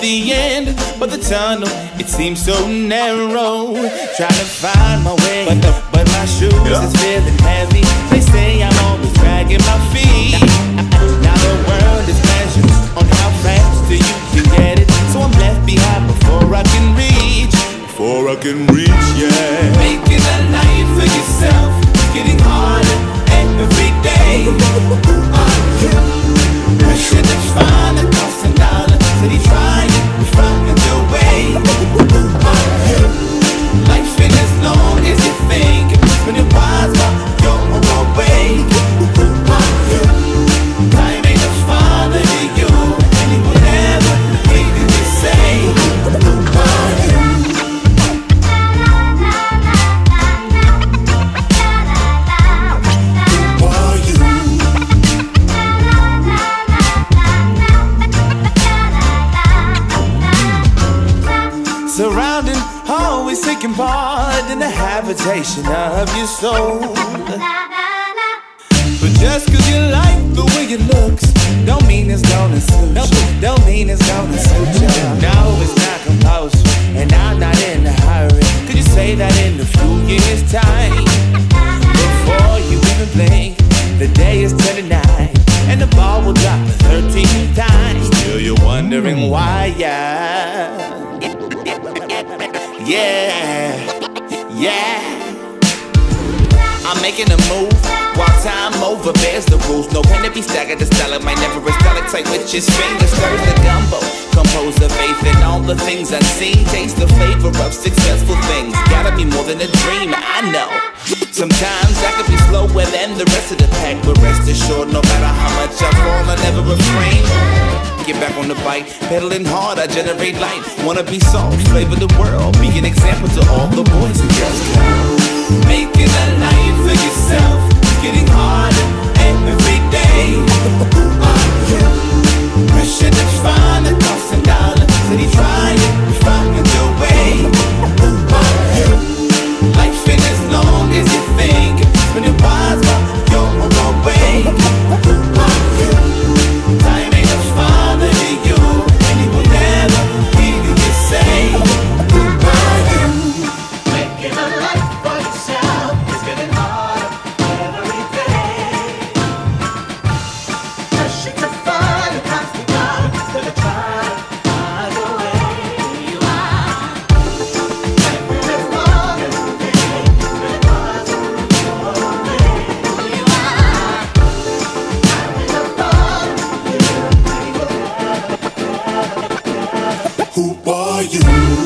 the end, but the tunnel, it seems so narrow. Trying to find my way, but my shoes is feeling heavy. They say I'm always dragging my feet. Now the world is measured on how fast you can get it. So I'm left behind before I can reach. Before I can reach, yeah. Making a life for yourself is getting harder every day. Who are you? Pressure to find a constant dollar. City trying to find your way. Who are you? Life ain't as long as you think. When it wise while you're awake. Who are you? Time ain't a father to you, and he will never hear you say. Who are you? Surrounding, always taking part in the habitation of your soul. But just cause you like the way it looks, don't mean it's gonna suit you. Don't mean it's gonna suit you. No, it's not compulsory, and I'm not in a hurry. Could you say that in a few years' time? Before you even blink, the day is 29, and the ball will drop the 13th time. Still you're wondering why, yeah. I'm making a move while time over bears the rules. No pen to be staggered, the style might never a stalactite with his fingers. Stirs the gumbo, compose the faith in all the things unseen. Taste the flavor of successful things. Gotta be more than a dream, I know. Sometimes I could be slower than the rest of the pack, but rest assured, no matter how much I fall, I never refrain. Get back on the bike, pedaling hard, I generate light. Wanna be soft, flavor the world, be an example to all the boys and girls. Making a life for yourself, getting harder every day. Who are you? Pressure to find a constant dollar, city trying to find your way. Who are you? Life ain't as long as you think. When it wise while you're awake. Who are you? Time ain't a father to you, and he will never hear you say. Who are you? Making a life for yourself is getting harder every day. Pressure to find a constant dollar, instead of trying to find your way. You are. Life ain't as long as you think. When it was your way. You are. Time ain't a father to you, and he will never. Who are you?